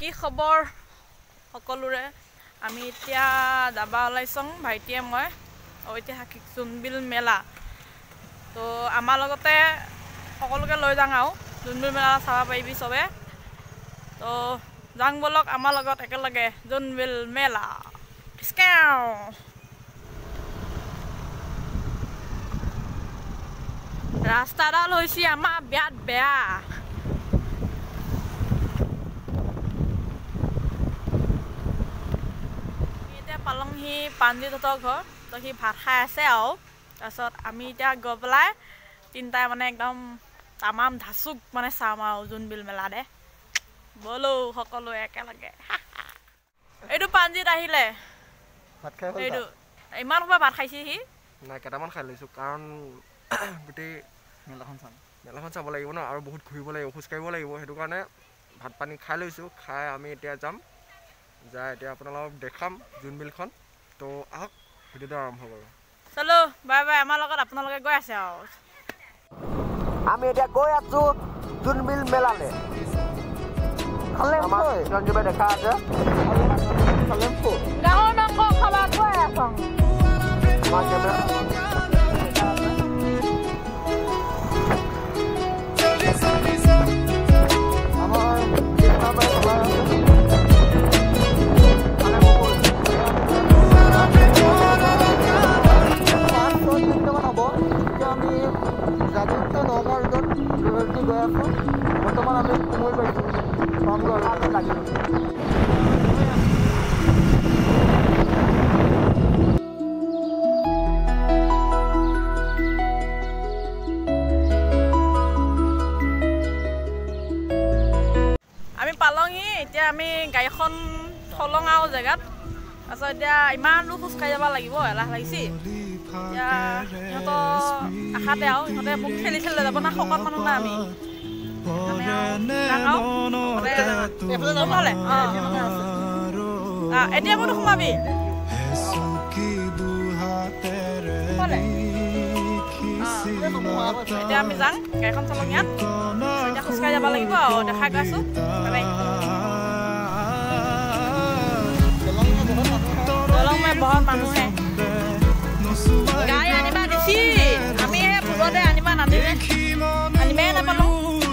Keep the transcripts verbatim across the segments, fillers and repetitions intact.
কি খবৰ সকলোৰে আমি এতিয়া যাবা ওলাইছং ভাইটিয়ে মই ঐতিহাসিক জোনবিল মেলা তো আমাৰ লগতে সকলোকে লৈ যাং আও জোনবিল মেলা চাব পাৰিবি সবে তো যাং বলক আমাৰ লগত একেলগে জোনবিল মেলা স্কেও ৰাস্তাডাল হৈছে আমাৰ বিয়াত বেয়া পালংহি পাঞ্জি তহঁতৰ ঘৰ তো সি ভাত খাই আছে আৰু তাৰপিছত আমি এতিয়া গৈ পেলাই তিনিটাই মানে একদম তামাম ধাচুক মানে চাম আৰু জোনবিল মেলা দে বলো সকলো একেলগে এইটো পাঞ্জিত আহিলে ভাত খাই এইটো ইমান সময় ভাত খাইছে সি নাই কেইটামান খাই লৈছোঁ কাৰণ গোটেই মেলাখন চাম মেলাখন চাব লাগিব ন আৰু বহুত ঘূৰিব লাগিব খোজ কাঢ়িব লাগিব সেইটো কাৰণে ভাত পানী খাই লৈছোঁ খাই আমি এতিয়া যাম যাই এতিয়া আপোনালোকক দেখাম জোনবিলখন তো আহক ভিডিঅ'টো আৰম্ভ কৰোঁ চলো বাই বাই আমাৰ লগত আপোনালোকে গৈ আছে আৰু আমি এতিয়া গৈ আছোঁ জোনবিল মেলালে সঞ্জীৱে দেখা আছে ডাঙৰ মাংস খাবা গৈ আছোঁ আমাৰ কেমেৰা বৰ্তমান আমি সময় পাইছোঁ লাগি আমি পালংহি এতিয়া আমি গাড়ীখন থলং আৰু জেগাত তাৰপিছত এতিয়া ইমান দূৰ খোজ কাঢ়ি যাব লাগিব এলাহ লাগিছে এতিয়া সিহঁতৰ আশাতে আৰু সিহঁতে মোক ঠেলি ঠেলি লৈ যাব না শকত মানুহ না আমি এতিয়া মই সোমাবি এতিয়া আমি যাম গাড়ীখন চলং ইয়াত এতিয়া খোজকাঢ়ি যাব লাগিব আৰু দেখা গৈ আছো দলং মই বহুত মানুহে গাড়ী আনিবা দিছি আমি হে পূৰ্বতে আনিবা নানিলে আনিবাই নাপালো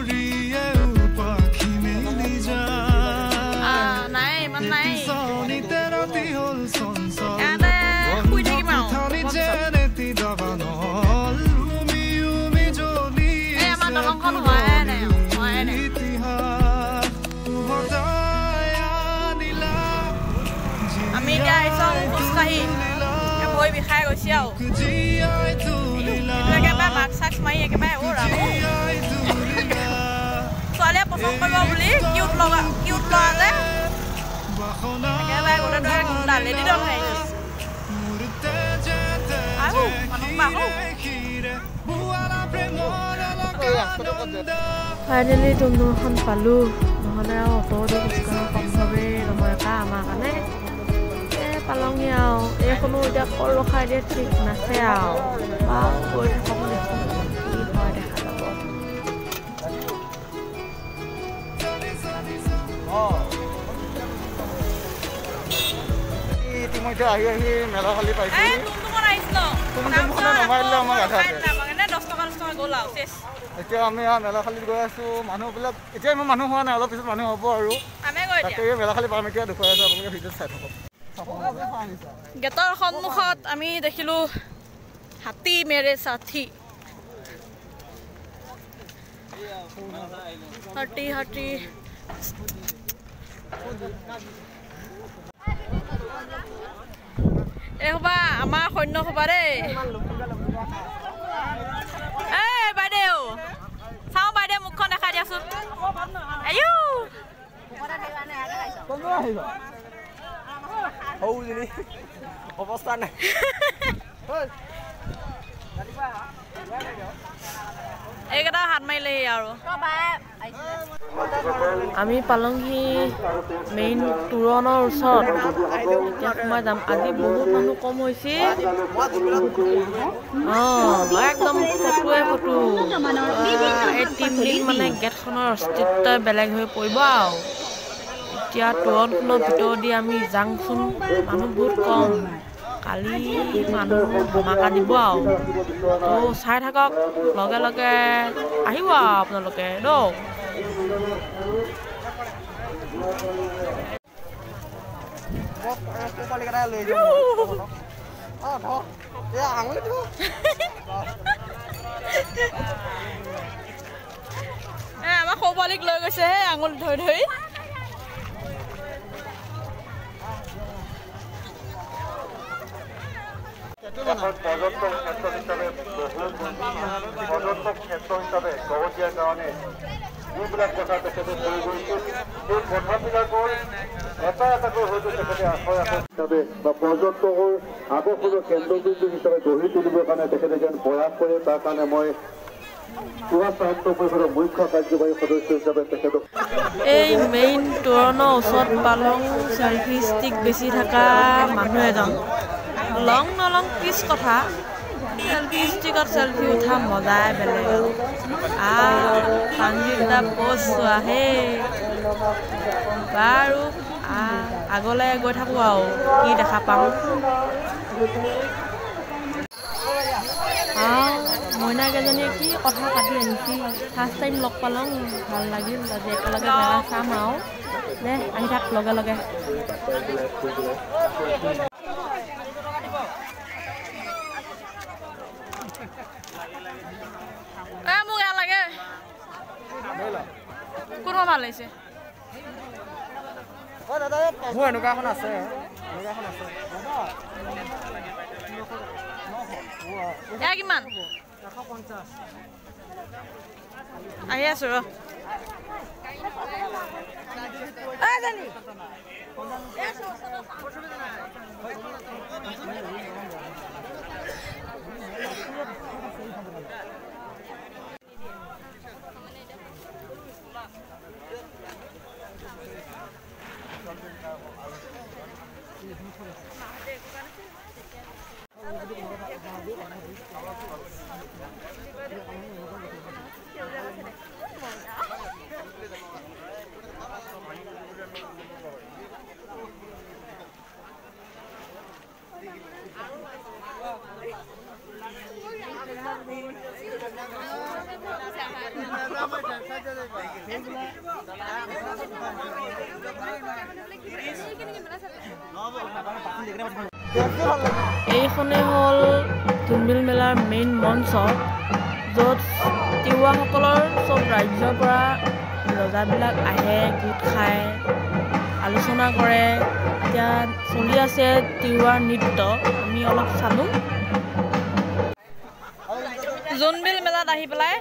নাই ইমান নাই ইয়াতে শুই থাকিম আৰু এই আমাৰ দলংখন হোৱাহে নাই হোৱাহে নাই আমি এতিয়া আহিছোঁ খোজকাঢ়ি ভৰি বিষাই গৈছে আৰু একেবাৰে মাস্ক চাক্স মাৰি একেবাৰে অ' ৰাম ছোৱালীয়ে পচন্দ কৰিব বুলি কিউট লগা কিউট লগা যে একেবাৰে গোটেই ডালি দি দল খাই আহো মানুহ আহো ফাইনেলি টুমটুমখন পালোঁ নহ'লে আৰু অট'টো খোজকঢ়া সম্ভৱেই নহয় কা আমাৰ কাৰণে পালংহি আৰু এইখনো এতিয়া ক'ত ৰখাই দিয়ে ঠিক নাছে আৰু গৈ থাকক দেখোন কি হয় দেখা যাব ইতিমধ্যে আহি আহি মেলা খালি পাইছোঁ এতিয়া আমি মেলা খালিত গৈ আছোঁ মানুহবিলাক এতিয়া ইমান মানুহ হোৱা নাই অলপ পিছত মানুহ হ'ব আৰু তাকে মেলা খালি পাম এতিয়া দেখুৱাই আছোঁ আপোনালোকে ভিডিঅ'ত চাই থাকক গেটৰ সন্মুখত আমি দেখিলোঁ হাতী মেৰে সাথী হাতী হাতী এই সবা আমাৰ সৈন্য সবা দেই এই বাইদেউ চাওঁ বাইদেউ মুখখন দেখাই দিয়াচোন আয়ো অৱস্থা নাই এইকেইটা হাত মাৰিলেহি আৰু আমি পালংহি মেইন তোৰণৰ ওচৰত এতিয়া সোমাই যাম আজি বহুত মানুহ কম হৈছে অঁ একদম ফটোৱে ফটো এই তিনিদিন মানে গেটখনৰ অস্তিত্বই বেলেগ হৈ পৰিব আৰু এতিয়া তোৰণখনৰ ভিতৰদি আমি যাংচোন মানুহ বহুত কম কালি মানুহ ধমাকা দিব আৰু তো চাই থাকক লগে লগে আহিব আৰু আপোনালোকে দেই এ আমাৰ সৰু পোৱালীক লৈ গৈছে হে আঙুলি ধৰি ধৰি পৰ্যটক ক্ষেত্ৰ হিচাপে পৰ্যটক ক্ষেত্ৰ হিচাপে গঢ় দিয়াৰ কাৰণে যিবিলাক কথা তেখেতে লৈ গৈছিল সেই কথাবিলাকৰ এটা এটাকৈ হয়তো তেখেতে আখৰ আখৰ হিচাপে বা পৰ্যটকৰ আকৰ্ষণৰ কেন্দ্ৰবিন্দু হিচাপে গঢ়ি তুলিবৰ কাৰণে তেখেতে যেন প্ৰয়াস কৰে তাৰ কাৰণে মই সুভাষ সাহিত্য পৰিষদৰ মুখ্য কাৰ্যবাহী সদস্য হিচাপে তেখেতক এই মেইন তোৰণৰ ওচৰত পালং চেলফি ষ্টিক বেছি থকা মানুহ এজন লং নলং পিছ কথা চেলফি ষ্টিকত চেলফি উঠা মজাই বেলেগ আৰু আহ পাঞ্জিটা প'ষ্ট চোৱা হে বাৰু আহ আগলৈ গৈ থাকোঁ আৰু কি দেখা পাওঁ আহ মইনাকেইজনীয়ে কি কথা পাতি আহিছিল ফাৰ্ষ্ট টাইম লগ পালোঁ ভাল লাগিল আজি একেলগে মেলা চাম আৰু দে আহি থাক লগে লগে এ মোক এয়া লাগে কোনোবা ভাল লাগিছে মোৰ এনেকুৱা এখন আছে এয়া কিমান আহি আছো ৰ এইখনে হ'ল জোনবিল মেলাৰ মেইন মঞ্চ য'ত তিৱাসকলৰ চব ৰাজ্যৰ পৰা ৰজাবিলাক আহে গোট খায় আলোচনা কৰে এতিয়া চলি আছে তিৱা নৃত্য আমি অলপ চালোঁ জোনবিল মেলাত আহি পেলাই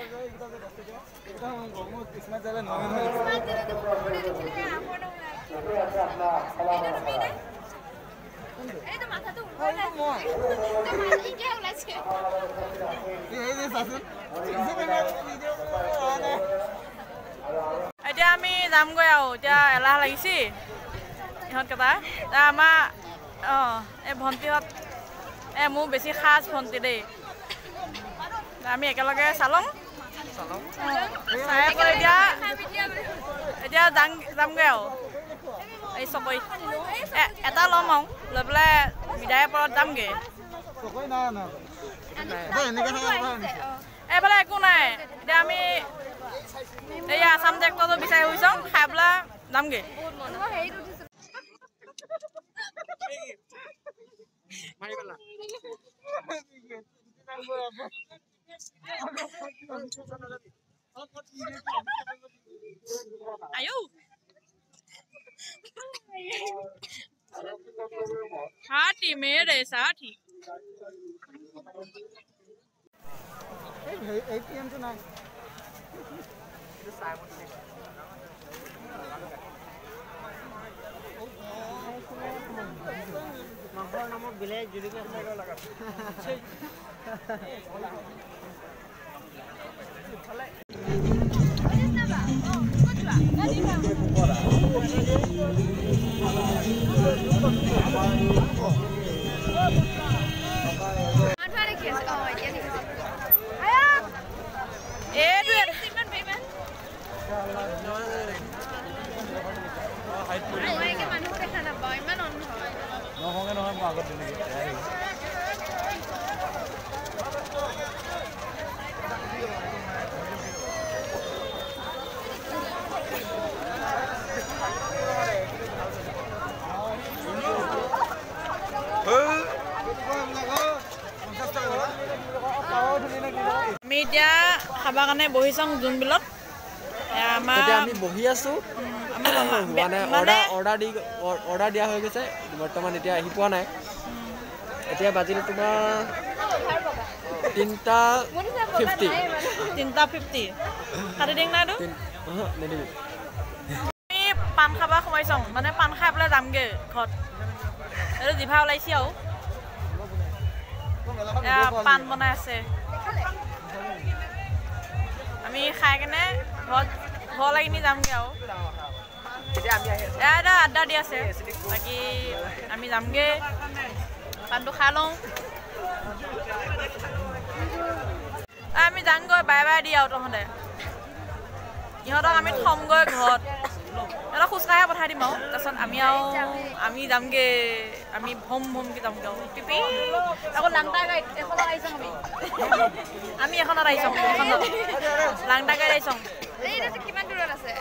এতিয়া আমি যামগৈ আৰু এতিয়া এলাহ লাগিছে ইহঁতকেইটা আমাৰ অঁ এই ভণ্টিহঁত এই মোৰ বেছি সাজ ভণ্টি দেই আমি একেলগে চালং চাই পেলাই এতিয়া এতিয়া যাম যামগৈ আৰু এই চকৰি এটা ল'ম আৰু লৈ পেলাই বিদায় পৰত যামগৈ এইফালে একো নাই এতিয়া আমি এই আছাম ট্ৰেক্টৰটো বিচাৰি ফুৰিছোঁ খাই পেলাই যামগৈ Ayo. Sathi mere sathi. A T M to nine. Number number village judicial laga. নহওঁগে নহয় মই আগত তেনেকৈ আমি এতিয়া খাবৰ কাৰণে বহিছোঁ জোন বিলত আমাৰ আমি বহি আছোঁ মানে অৰ্ডাৰ অৰ্ডাৰ দি অৰ্ডাৰ দিয়া হৈ গৈছে বৰ্তমান এতিয়া আহি পোৱা নাই এতিয়া বাজিলে তোমাৰ তিনিটা ফিফটি তিনিটা ফিফটি কাটি দিম নাইতো নিদিবি আমি পাণ খাব সোমাইছোঁ মানে পাণ খাই পেলাই যামগৈ ঘৰত এইটো জিভা ওলাইছে আৰু পাণ বনাই আছে আমি খাই কেনে ঘৰত ঘৰ লাগি নি যামগৈ আৰু এটা আড্ডা দি আছে বাকী আমি যামগৈ পাণটো খাই লওঁ আমি যামগৈ বাই বাই দি আৰু তহঁতে ইহঁতক আমি থমগৈ ঘৰত ইহঁতক খোজকাঢ়ি পঠাই দিম আৰু তাৰপিছত আমি আৰু আমি যামগৈ আমি ভম ভমকৈ যামগৈ আৰু টিপি আকৌ লাংটা গাড়ীত এখনত আহিছোঁ আমি আমি এখনত আহিছোঁ এখনত লাংটা গাড়ীত আহিছোঁ কিমান দূৰত আছে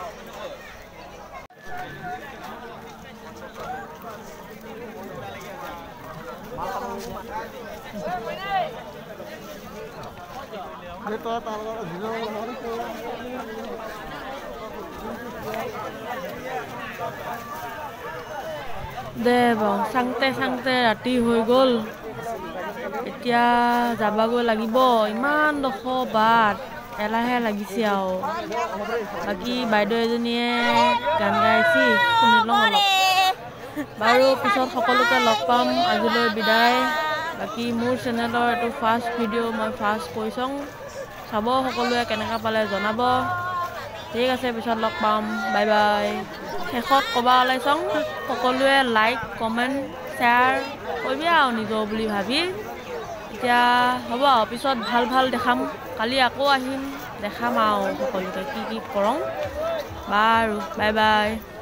দে বাৰু চাংতে চাংতে ৰাতি হৈ গ'ল এতিয়া যাবাগৈ লাগিব ইমান ডোখৰ বাট এলাহে লাগিছে আৰু বাকী বাইদেউ এজনীয়ে গান গাইছি শুনি লওঁ অলপ বাৰু পিছত সকলোকে লগ পাম আজিলৈ বিদায় বাকী মোৰ চেনেলৰ এইটো ফাৰ্ষ্ট ভিডিঅ' মই ফাৰ্ষ্ট কৈছোঁ চাব সকলোৱে কেনেকৈ পালে জনাব ঠিক আছে পিছত লগ পাম বাই বাই শেষত ক'বা ওলাইছোঁ সকলোৱে লাইক কমেণ্ট শ্বেয়াৰ কৰিবি আৰু নিজৰ বুলি ভাবি এতিয়া হ'ব আৰু পিছত ভাল ভাল দেখাম কালি আকৌ আহিম দেখাম আৰু সকলোকে কি কি কৰোঁ বাৰু বাই বাই